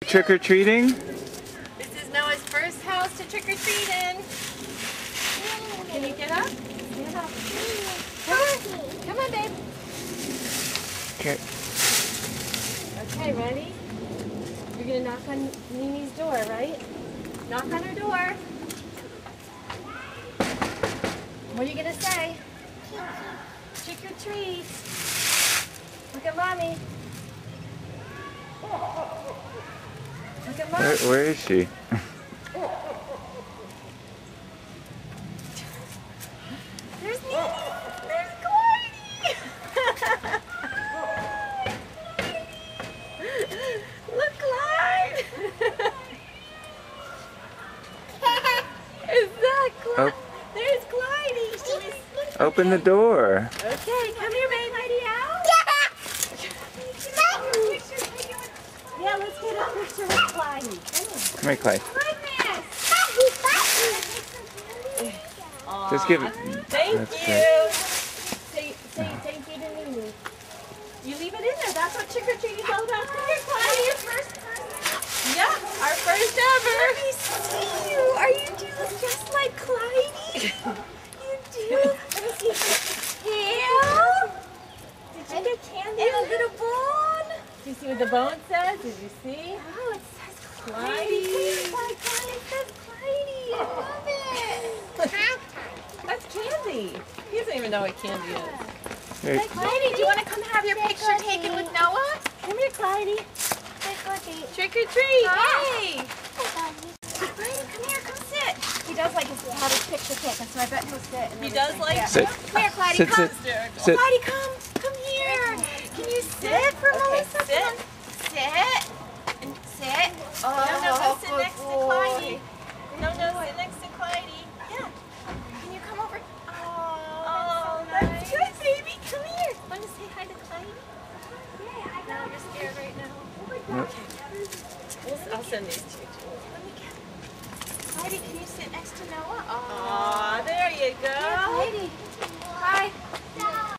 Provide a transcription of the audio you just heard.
trick-or-treating? This is Noah's first house to trick-or-treating. Can you get up? Stand up. Come on, babe. Okay. Okay, ready? You're going to knock on Mimi's door, right? Knock on her door. What are you going to say? Trick or treat. Look at Mommy. Look at Mommy. Where is she? There's Mimi. There's Clyde. Look, Clyde. Is that Clyde? Oh. There's Clyde. Open the door. Okay, come here, babe. Heidi out. Yeah, let's get a picture with Clyde. Come here, Clyde. Aww. Just give it. Thank That's you. good. Say thank you to Mimi. You leave it in there. That's what trick or treating is all about. Come here, Clyde. Your first. Yeah, our first ever. Let me see you. Are you just like Clyde? You do. Let me see your tail. Did you get candy and a little bone? Did you see what the bone says? Did you see? Oh, it says Clyde. It says Clyde. I love it. That's candy. He doesn't even know what candy is. Hey, Clyde, do you want to come have your picture taken with Noah? Come here, Clyde. Trick or treat. Yay. Clyde, come here, come sit. He does like to have his picture taken, so I bet he'll sit. He does like to? Sit. Come here, Clyde, Sit, come. sit. Clyde, come here. Can you sit for Melissa? Sit. Sit. And sit. Oh, no, sit next to Clyde. No, sit next to Clyde. Yeah. Can you come over? Oh, that's good, baby. Come here. Want to say hi to Clyde? Yeah, I know. You're scared right now. Nope. I'll send these to you. Let me get. Clyde, can you sit next to Noah? Aw, there you go. Yeah, Clyde.